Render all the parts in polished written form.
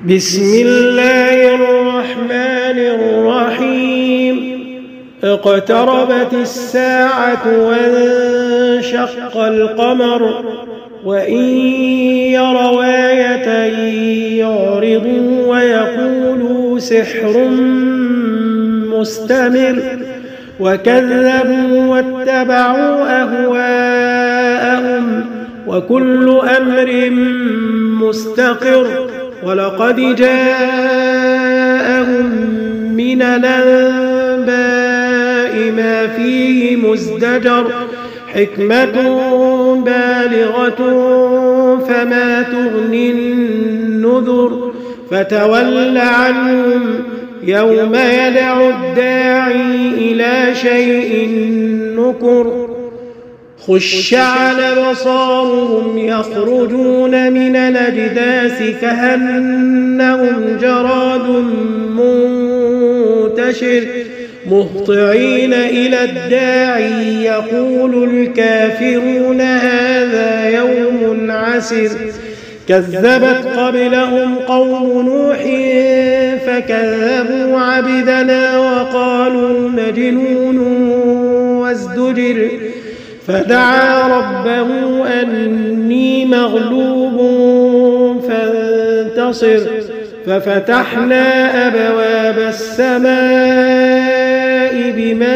بسم الله الرحمن الرحيم. اقتربت الساعة وانشق القمر وإن يروا آية يعرضوا ويقولوا سحر مستمر وكذبوا واتبعوا أهواءهم وكل أمر مستقر. ولقد جاءهم من الأنباء ما فيه مزدجر حكمة بالغة فما تغني النذر. فتول عنهم يوم يدعو الداعي إلى شيء نكر. خش على بصارهم يخرجون من الأجداث كأنهم جراد منتشر مهطعين إلى الداعي يقول الكافرون هذا يوم عسر. كذبت قبلهم قوم نوح فكذبوا عبدنا وقالوا مجنون وازدجر. فدعا ربه أني مغلوب فانتصر. ففتحنا أبواب السماء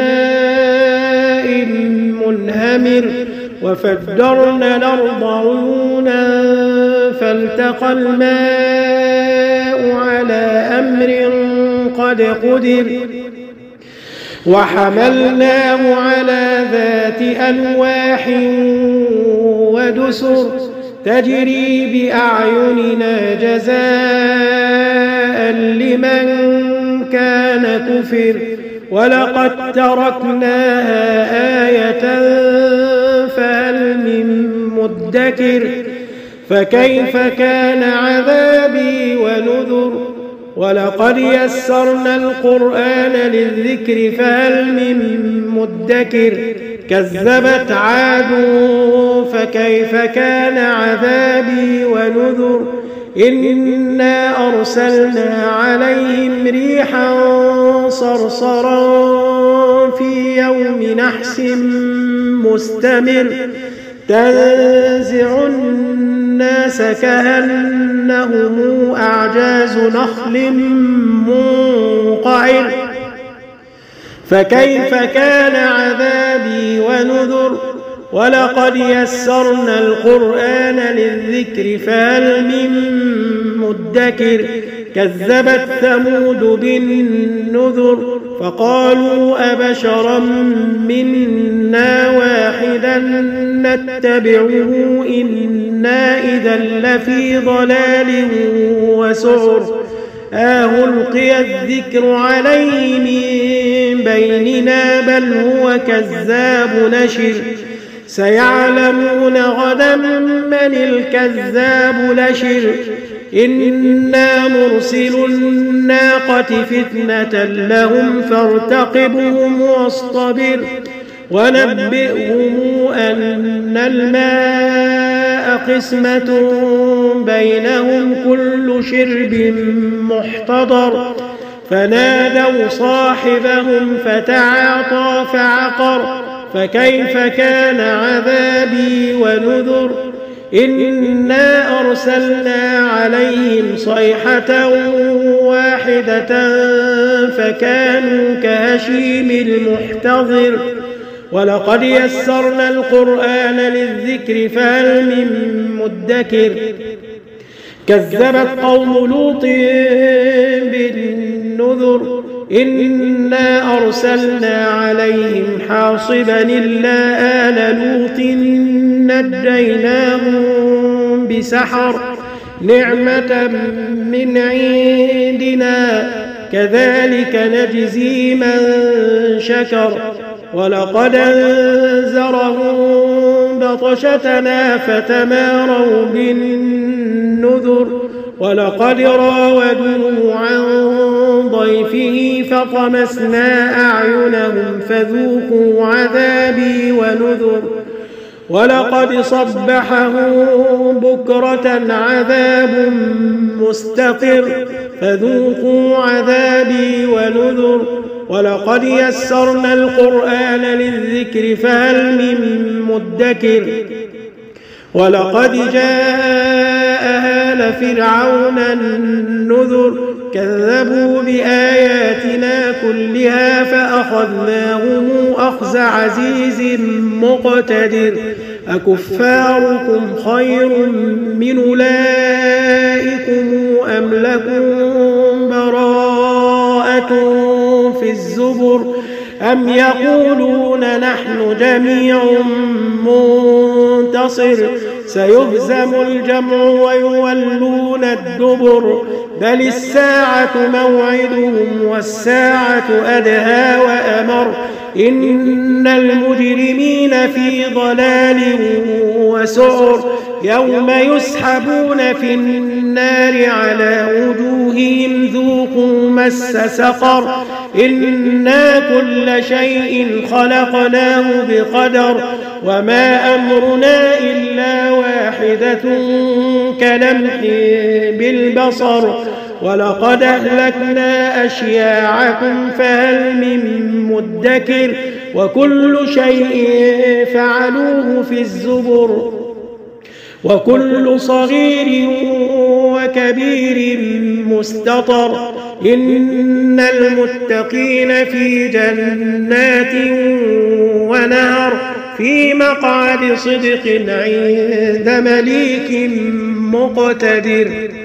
بماء منهمر وفجرنا الأرض عيونا فالتقى الماء على أمر قد قدر. وحملناه على ذات ألواح ودسر تجري بأعيننا جزاء لمن كان كفر. ولقد تركناها آية فهل من مدكر. فكيف كان عذابي ونذر. ولقد يسرنا القرآن للذكر فهل من مدكر. كذبت عاد فكيف كان عذابي ونذر. إنا أرسلنا عليهم ريحا صرصرا في يوم نحس مستمر تنزع الناس كأنهم أعجاز نخل منقعر. فكيف كان عذابي ونذر. ولقد يسرنا القرآن للذكر فهل من مدكر. كذبت ثمود بالنذر فقالوا أبشرا منا واحدا نتبعه إنا إذا لفي ضلال وسعر. ألقي الذكر عليه من بيننا بل هو كذاب نشر. سيعلمون غدا من الكذاب نشر. إنا مرسل الناقة فتنة لهم فارتقبهم واصطبر. ونبئهم أن الماء قسمة بينهم كل شرب محتضر. فنادوا صاحبهم فتعاطى فعقر. فكيف كان عذابي ونذر. إنا أرسلنا عليهم صيحة واحدة فكانوا كهشيم المحتضر. ولقد يسرنا القرآن للذكر فهل من مدكر. كذبت قوم لوط بالنذر. إنا أرسلنا عليهم حاصبا إلا آل لوط نجيناهم بسحر نعمة من عندنا كذلك نجزي من شكر. ولقد أنذرهم بطشتنا فتماروا بالنذر. ولقد راودوه عن ضيفه فطمسنا أعينهم فذوقوا عذابي ونذر. ولقد صبحهم بكرة عذاب مستقر فذوقوا عذابي ونذر ولقد يسرنا القرآن للذكر فهل من مدكر ولقد جاء آل فرعون النذر كذبوا بآياتنا كلها فأخذناهم أخذ عزيز مقتدر أكفاركم خير من أولئكم أم لكم براءة في الزبر أم يقولون نحن جميع منتصر سيهزم الجمع ويولون الدبر بل الساعة موعدهم والساعة أدهى وأمر إن المجرمين في ضلال وسعر يوم يسحبون في النار على وجوههم ذوقوا مس سقر إنا كل شيء خلقناه بقدر وما أمرنا إلا واحدة كلمح بالبصر ولقد أهلكنا أشياعكم فهل من مدكر وكل شيء فعلوه في الزبر وكل صغير وكبير مستطر إن المتقين في جنات ونهر في مقعد صدق عند مليك مقتدر.